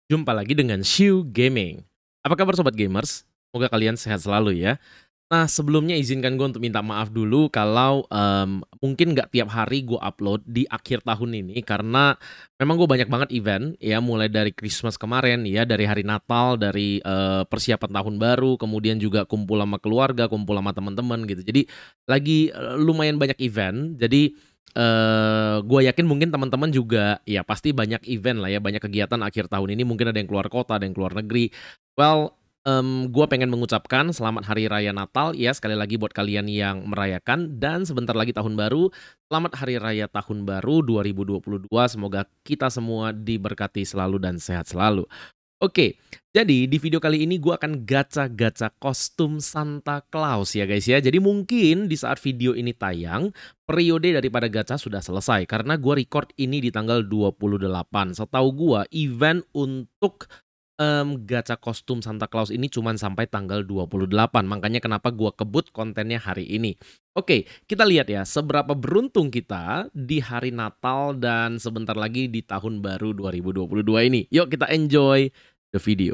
Jumpa lagi dengan Shu Gaming. Apa kabar sobat gamers? Semoga kalian sehat selalu ya. Nah, sebelumnya izinkan gue untuk minta maaf dulu kalau mungkin nggak tiap hari gue upload di akhir tahun ini karena memang gue banyak banget event ya, mulai dari Christmas kemarin ya, dari hari Natal, dari persiapan tahun baru, kemudian juga kumpul sama keluarga, kumpul sama teman-teman gitu. Jadi lagi lumayan banyak event. Jadi gue yakin mungkin teman-teman juga ya pasti banyak event lah ya, banyak kegiatan akhir tahun ini, mungkin ada yang keluar kota, ada yang keluar negeri. Well, gue pengen mengucapkan selamat hari raya Natal ya, sekali lagi buat kalian yang merayakan, dan sebentar lagi tahun baru. Selamat hari raya tahun baru 2022, semoga kita semua diberkati selalu dan sehat selalu. Oke, jadi di video kali ini gue akan gacha-gacha kostum Santa Claus ya guys ya. Jadi mungkin di saat video ini tayang, periode daripada gacha sudah selesai. Karena gue record ini di tanggal 28. Setahu gue event untuk gacha kostum Santa Claus ini cuman sampai tanggal 28. Makanya kenapa gue kebut kontennya hari ini. Oke, kita lihat ya seberapa beruntung kita di hari Natal dan sebentar lagi di tahun baru 2022 ini. Yuk kita enjoy the video.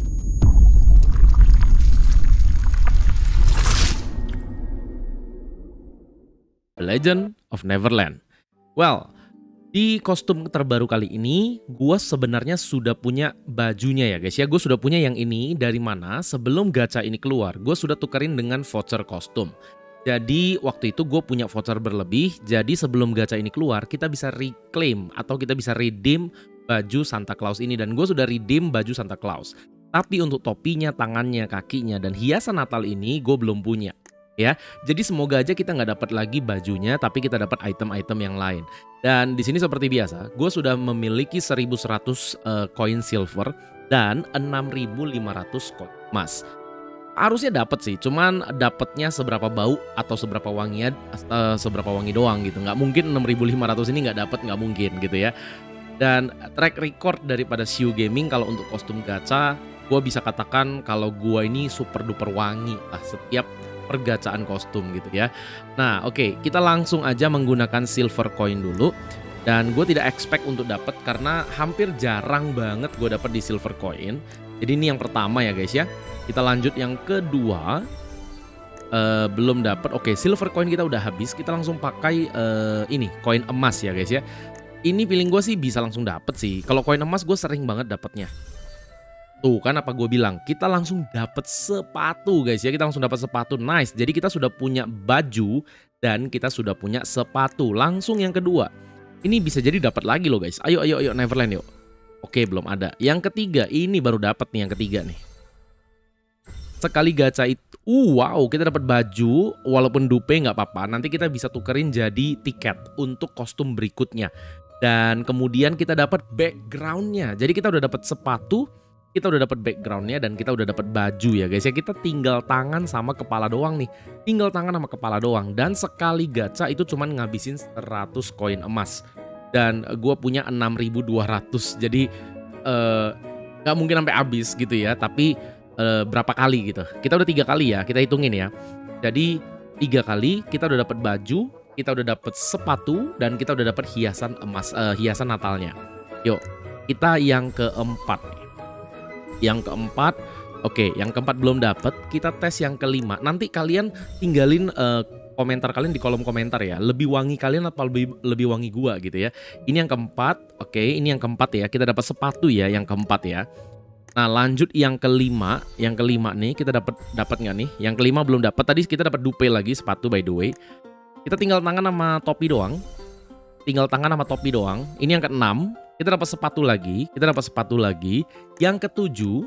The Legend of Neverland. Well, di kostum terbaru kali ini, gue sebenarnya sudah punya bajunya ya guys ya. Gue sudah punya yang ini dari mana? Sebelum gacha ini keluar, gue sudah tukerin dengan voucher kostum. Jadi waktu itu gue punya voucher berlebih. Jadi sebelum gacha ini keluar, kita bisa reclaim atau kita bisa redeem baju Santa Claus ini. Dan gue sudah redeem baju Santa Claus. Tapi untuk topinya, tangannya, kakinya, dan hiasan Natal ini gue belum punya. Ya, jadi semoga aja kita nggak dapat lagi bajunya, tapi kita dapat item-item yang lain. Dan di sini seperti biasa, gue sudah memiliki 1100 koin silver dan 6500 koin emas. Harusnya dapat sih, cuman dapatnya seberapa bau atau seberapa wangian, seberapa wangi doang gitu. Nggak mungkin 6500 ini nggak dapat, nggak mungkin gitu ya. Dan track record daripada Shu Gaming kalau untuk kostum gacha, gue bisa katakan kalau gue ini super duper wangi lah setiap pergacaan kostum gitu ya. Nah oke, kita langsung aja menggunakan silver coin dulu. Dan gue tidak expect untuk dapat karena hampir jarang banget gue dapat di silver coin. Jadi ini yang pertama ya guys ya. Kita lanjut yang kedua. Belum dapat. Oke, silver coin kita udah habis. Kita langsung pakai ini koin emas ya guys ya. Ini feeling gue sih bisa langsung dapet sih. Kalau koin emas gue sering banget dapetnya. Tuh kan apa gue bilang, kita langsung dapat sepatu guys ya, kita langsung dapat sepatu, nice. Jadi kita sudah punya baju dan kita sudah punya sepatu. Langsung yang kedua, ini bisa jadi dapat lagi loh guys. Ayo Neverland yuk. Oke belum ada. Yang ketiga, ini baru dapat nih yang ketiga nih. Sekali gacha itu, wow kita dapat baju, walaupun dupe nggak apa-apa. Nanti kita bisa tukerin jadi tiket untuk kostum berikutnya. Dan kemudian kita dapat backgroundnya. Jadi kita udah dapat sepatu. Kita udah dapat backgroundnya dan kita udah dapat baju ya guys ya. Kita tinggal tangan sama kepala doang nih. Tinggal tangan sama kepala doang. Dan sekali gacha itu cuman ngabisin 100 koin emas. Dan gue punya 6200. Jadi gak mungkin sampai habis gitu ya. Tapi berapa kali gitu. Kita udah 3 kali ya. Kita hitungin ya. Jadi 3 kali kita udah dapat baju. Kita udah dapat sepatu. Dan kita udah dapat hiasan emas, hiasan Natalnya. Yuk kita yang keempat. Yang keempat, oke, yang keempat belum dapat. Kita tes yang kelima. Nanti kalian tinggalin komentar kalian di kolom komentar ya. Lebih wangi kalian atau lebih wangi gua gitu ya. Ini yang keempat, oke, ini yang keempat ya. Kita dapat sepatu ya, yang keempat ya. Nah lanjut yang kelima. Yang kelima nih kita dapat nggak nih? Yang kelima belum dapat. Tadi kita dapat dupe lagi sepatu by the way. Kita tinggal tangan sama topi doang. Tinggal tangan sama topi doang. Ini yang keenam. Kita dapat sepatu lagi. Kita dapat sepatu lagi. Yang ketujuh.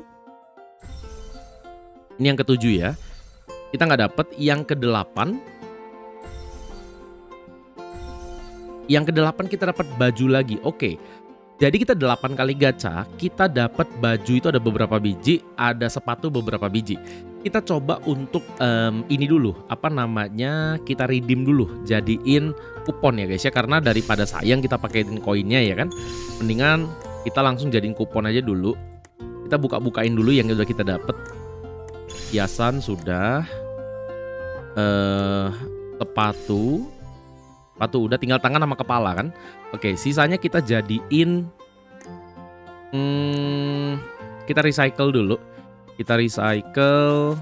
Ini yang ketujuh ya. Kita nggak dapat. Yang kedelapan. Yang kedelapan kita dapat baju lagi. Oke. Jadi kita 8 kali gacha. Kita dapat baju itu ada beberapa biji. Ada sepatu beberapa biji. Kita coba untuk ini dulu. Apa namanya? Kita redeem dulu. Jadiin kupon ya guys ya. Karena daripada sayang kita pakein koinnya ya kan. Mendingan kita langsung jadiin kupon aja dulu. Kita buka-bukain dulu yang udah kita dapat. Hiasan sudah. Sepatu udah, tinggal tangan sama kepala kan. Oke, sisanya kita jadiin kita recycle dulu. Kita recycle.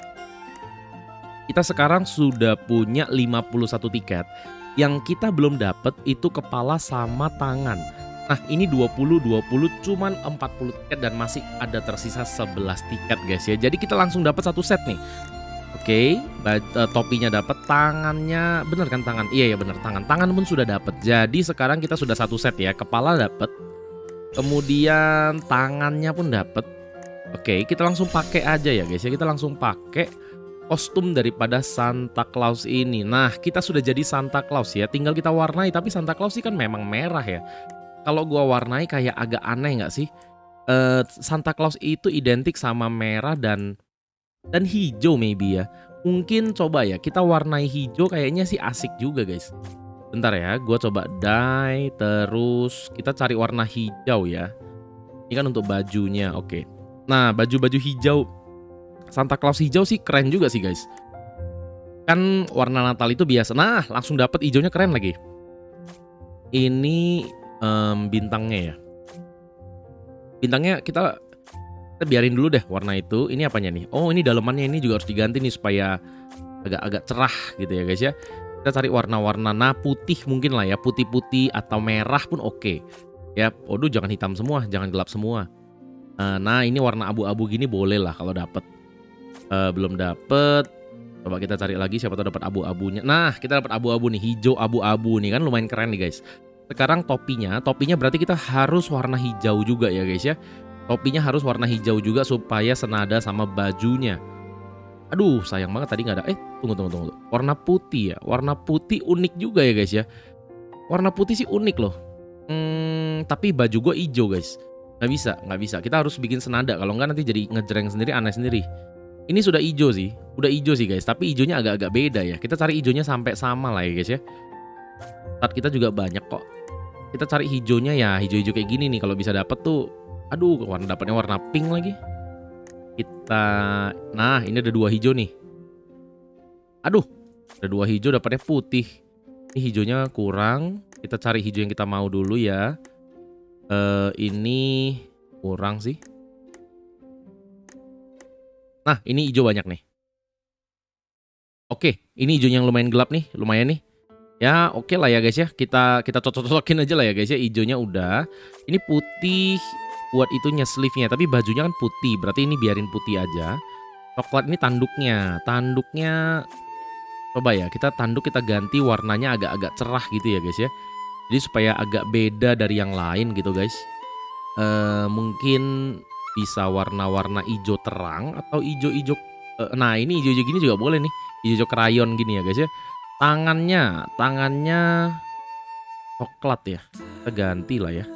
Kita sekarang sudah punya 51 tiket. Yang kita belum dapat itu kepala sama tangan. Nah ini 20 cuman 40 tiket dan masih ada tersisa 11 tiket guys ya. Jadi kita langsung dapat satu set nih. Oke, topinya dapat, tangannya bener kan tangan? Iya ya bener, tangan pun sudah dapat. Jadi sekarang kita sudah satu set ya. Kepala dapat. Kemudian tangannya pun dapat. Oke, kita langsung pakai aja ya guys ya. Kita langsung pakai kostum daripada Santa Claus ini. Nah, kita sudah jadi Santa Claus ya. Tinggal kita warnai, tapi Santa Claus sih kan memang merah ya. Kalau gua warnai kayak agak aneh nggak sih? Santa Claus itu identik sama merah dan hijau maybe ya. Mungkin coba ya kita warnai hijau, kayaknya sih asik juga guys. Bentar ya, gua coba dye, terus kita cari warna hijau ya. Ini kan untuk bajunya, oke. Nah, baju-baju hijau Santa Claus hijau sih keren juga sih guys. Kan warna Natal itu biasa. Nah langsung dapat hijaunya, keren lagi. Ini bintangnya ya. Bintangnya kita biarin dulu deh warna itu. Ini apanya nih? Oh ini dalemannya, ini juga harus diganti nih supaya agak cerah gitu ya guys ya. Kita cari warna-warna, nah putih mungkin lah ya. Putih-putih atau merah pun oke. Ya, waduh jangan hitam semua, jangan gelap semua. Nah ini warna abu-abu gini boleh lah kalau dapet. Belum dapet. Coba kita cari lagi, siapa tahu dapat abu-abunya. Nah kita dapat abu-abu nih, hijau abu-abu nih kan lumayan keren nih guys. Sekarang topinya berarti kita harus warna hijau juga ya guys ya. Topinya harus warna hijau juga supaya senada sama bajunya. Aduh sayang banget tadi nggak ada. Tunggu. Warna putih ya. Warna putih unik juga ya guys ya. Warna putih sih unik loh. Tapi baju gue hijau guys. Nggak bisa. Kita harus bikin senada. Kalau nggak nanti jadi ngejreng sendiri, aneh sendiri. Ini sudah hijau sih. Udah hijau sih guys. Tapi hijaunya agak-agak beda ya. Kita cari hijaunya sampai sama lah ya guys ya. Saat kita juga banyak kok. Kita cari hijaunya ya. Hijau-hijau kayak gini nih. Kalau bisa dapet tuh. Aduh dapatnya warna pink lagi. Nah ini ada 2 hijau nih. Aduh ada 2 hijau dapatnya putih. Ini hijaunya kurang. Kita cari hijau yang kita mau dulu ya. Ini kurang sih. Nah ini hijau banyak nih. Oke ini hijaunya yang lumayan gelap nih. Lumayan nih. Ya oke lah ya guys ya. Kita cocok-cocokin aja lah ya guys ya. Hijaunya udah. Ini putih buat itunya, sleeve-nya. Tapi bajunya kan putih. Berarti ini biarin putih aja. Coklat ini tanduknya. Tanduknya coba ya, kita ganti warnanya agak-agak cerah gitu ya guys ya. Jadi supaya agak beda dari yang lain gitu guys. Mungkin bisa warna-warna hijau terang atau hijau-hijau. Nah ini hijau-hijau gini juga boleh nih. Hijau krayon gini ya guys ya. Tangannya coklat ya. Kita ganti lah ya.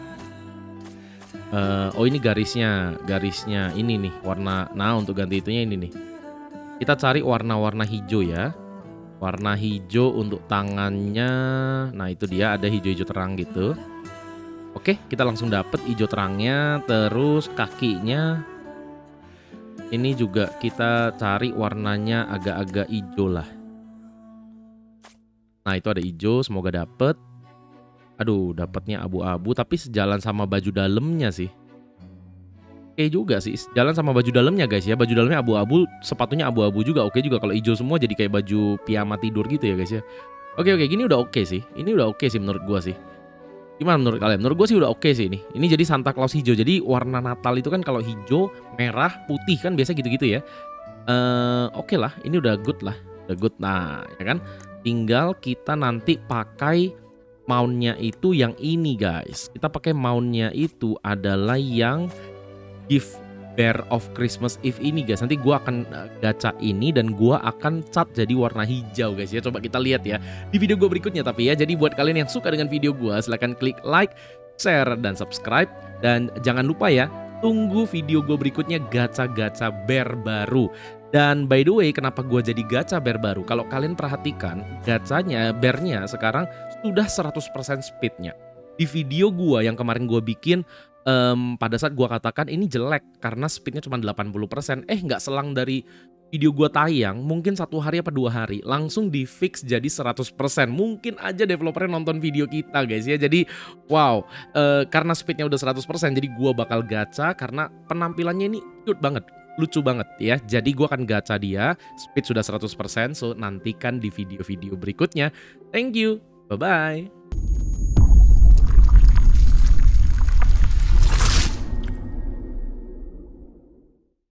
Oh ini garisnya ini nih warna. Nah untuk ganti itunya ini nih. Kita cari warna-warna hijau ya. Warna hijau untuk tangannya. Nah itu dia, ada hijau-hijau terang gitu. Oke kita langsung dapet hijau terangnya. Terus kakinya ini juga kita cari warnanya agak-agak hijau lah. Nah itu ada hijau, semoga dapet. Aduh dapatnya abu-abu tapi sejalan sama baju dalamnya sih. Oke juga sih, jalan sama baju dalamnya guys ya. Baju dalamnya abu-abu, sepatunya abu-abu juga. Oke juga kalau hijau semua jadi kayak baju piyama tidur gitu ya guys ya. Oke gini udah oke sih. Ini udah oke sih menurut gua sih. Gimana menurut kalian? Menurut gua sih udah oke sih ini. Ini jadi Santa Claus hijau. Jadi warna Natal itu kan kalau hijau, merah, putih kan biasa gitu-gitu ya. Oke lah, ini udah good lah. Udah good. Nah ya kan, tinggal kita nanti pakai mountnya itu yang ini guys. Kita pakai mountnya itu adalah yang Gift Bear of Christmas Eve ini guys. Nanti gua akan gacha ini dan gua akan cat jadi warna hijau guys ya. Coba kita lihat ya di video gua berikutnya tapi ya. Jadi buat kalian yang suka dengan video gua silahkan klik like, share, dan subscribe. Dan jangan lupa ya, tunggu video gua berikutnya gacha-gacha bear baru. Dan by the way, kenapa gua jadi gacha bear baru? Kalau kalian perhatikan, gacanya bearnya sekarang sudah 100% speednya. Di video gua yang kemarin gua bikin, pada saat gua katakan ini jelek karena speednya cuma 80%, nggak selang dari video gua tayang, mungkin 1 hari apa 2 hari, langsung di-fix jadi 100%. Mungkin aja developernya nonton video kita guys ya. Jadi wow, karena speednya udah 100%, jadi gua bakal gacha karena penampilannya ini cute banget, lucu banget ya. Jadi gua akan gacha dia, speed sudah 100%, so nantikan di video-video berikutnya. Thank you, bye-bye.